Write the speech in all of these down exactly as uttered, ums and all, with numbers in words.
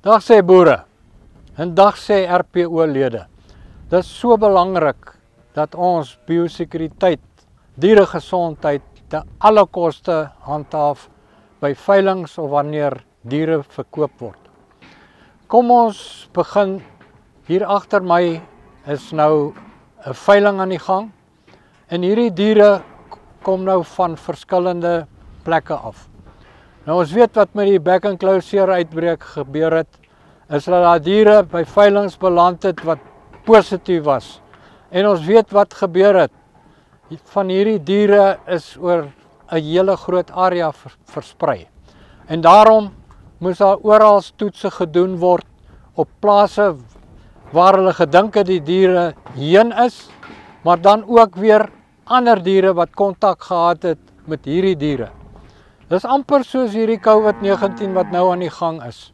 Dag sê boere en dag sê R P O-lede. Dit is so belangrik dat ons biosekuriteit, dieregesondheid te alle koste handhaaf by veilings of wanneer diere verkoop word. Kom ons begin. Hier agter my is nou 'n veiling aan die gang en hierdie diere kom nou van verskillende plekke af. Nou ons weet wat met die back and claw seer uitbreek gebeur het, is dat daar diere by veilings beland het wat positief was. En ons weet wat gebeur het. Van hierdie diere is oor 'n hele groot area versprei. En daarom moes daar oral toetse gedoen word op plase waar hulle gedink het die diere heen is, maar dan ook weer ander diere wat kontak gehad het met hierdie diere. Dis amper soos hierdie COVID negentien wat nou aan die gang is.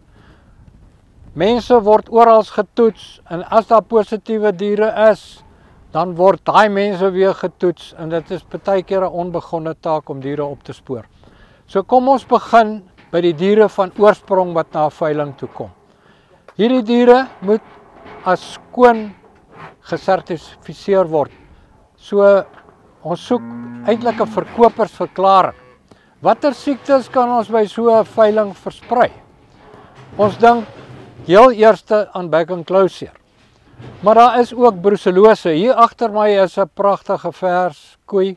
Mense word oral getoets en as daar positiewe diere is, dan word daai mense weer getoets en dit is baie keer 'n onbegonne taak om diere op te spoor. So kom ons begin by die diere van oorsprong wat na 'n veiling toe kom. Hierdie diere moet as skoon gesertifiseer word. So ons soek eintlik 'n verkopersverklaring. Watter siektes kan ons by so 'n veiling versprei? Ons dink heel eerste aan back and claw seer. Maar daar is ook brucellose. Hier agter my is 'n pragtige vers koei.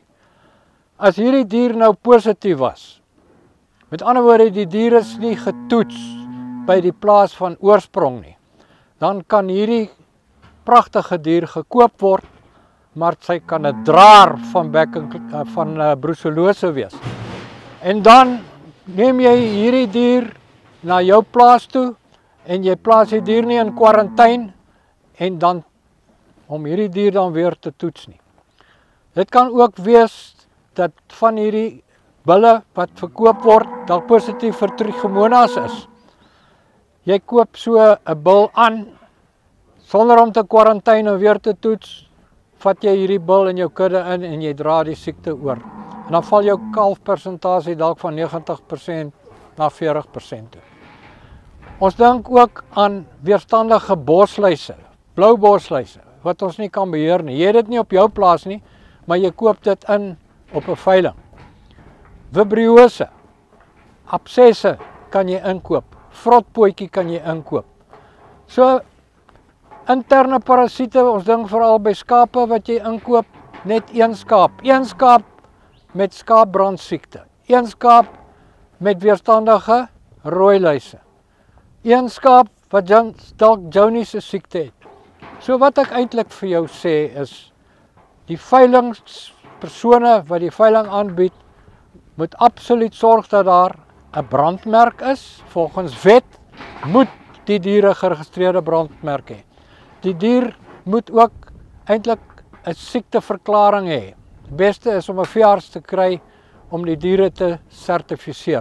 As hierdie dier nou positief was, met ander woorde die dier is nie getoets by die plaas van oorsprong nie, dan kan hierdie pragtige dier gekoop word, maar sy kan 'n draer van back and, van uh, brucellose wees. En dan neem jy hierdie dier na jou plaas toe en jy plaas die dier nie in kwarantyne en dan om hierdie dier dan weer te toets nie. Dit kan ook wees dat van hierdie bulle wat verkoop word dalk positief vir trichomonas is. Jy koop so 'n bul aan sonder om te kwarantyne en weer te toets, vat jy hierdie bul in jou kudde in en jy dra die siekte oor. En dan val jou kalfpersentasie dalk van negentig persent na veertig persent toe. Ons dink ook aan weerstandige bosluise, blou bosluise, wat ons nie kan beheer nie. Jy het dit nie op jou plaas nie, maar jy koop dit in op 'n veiling. Vibriose, absesse kan jy inkoop, vrotpotjie kan jy inkoop. So interne parasiete, ons dink veral by skape wat jy inkoop, net een skaap. Een skaap met skaapbrandsiekte. Een skaap met weerstandige rooiluise. Een skaap wat dalk Johnny's siekte het. So wat ek eintlik vir jou sê is, die veilingspersone wat die veiling aanbied, moet absoluut sorg dat daar 'n brandmerk is. Volgens wet moet die diere geregistreerde brandmerk hê. Die dier moet ook eintlik 'n siekteverklaring hê. Die beste is om 'n veearts te kry om die diere te sertifiseer.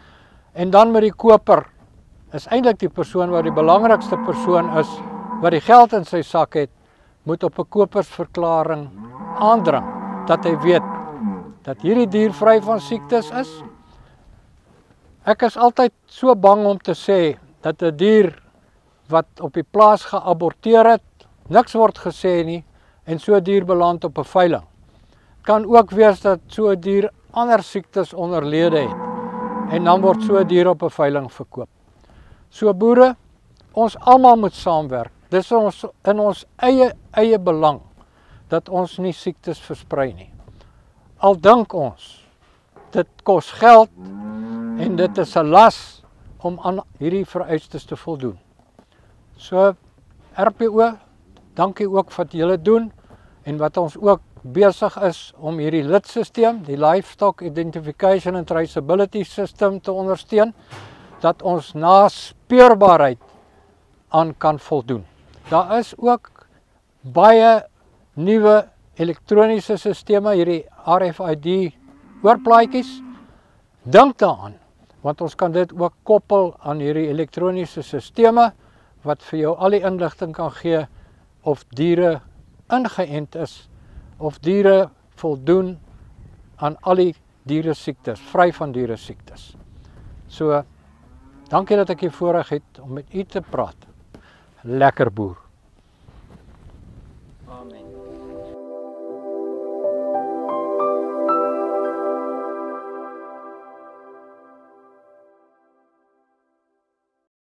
En dan met die koper is eintlik die persoon wat die belangrikste persoon is, wat die geld in sy sak het, moet op 'n kopersverklaring aandring, dat hy weet dat hierdie dier vry van siektes is. Ek is altyd so bang om te sê dat 'n dier wat op die plaas geaborteer het, niks word gesê nie, en so 'n dier beland op 'n veiling. Kan ook wees dat so 'n dier ander siektes onderlede het, en dan word so 'n dier op 'n veiling verkoop. So boere, ons almal moet saamwerk. Dis ons in ons eie eie belang dat ons nie siektes versprei nie. Al dink ons, dit kos geld en dit is 'n las om aan hierdie vereistes te voldoen. So R P O, dankie ook wat julle doen en wat ons ook besig is om hierdie lidstelsel, die Livestock Identification and Traceability System te ondersteun, dat ons naspeurbaarheid aan kan voldoen. Daar is ook baie nuwe elektroniese sisteme, hierdie R F I D oorplaatjies. Dink daaraan, want ons kan dit ook koppel aan hierdie elektroniese sisteme wat vir jou al die inligting kan gee of diere ingeënt is of diere voldoen aan al die diere siektes, vry van diere siektes. So Dankie dat ek hier voorreg het om met u te praat. Lekker boer.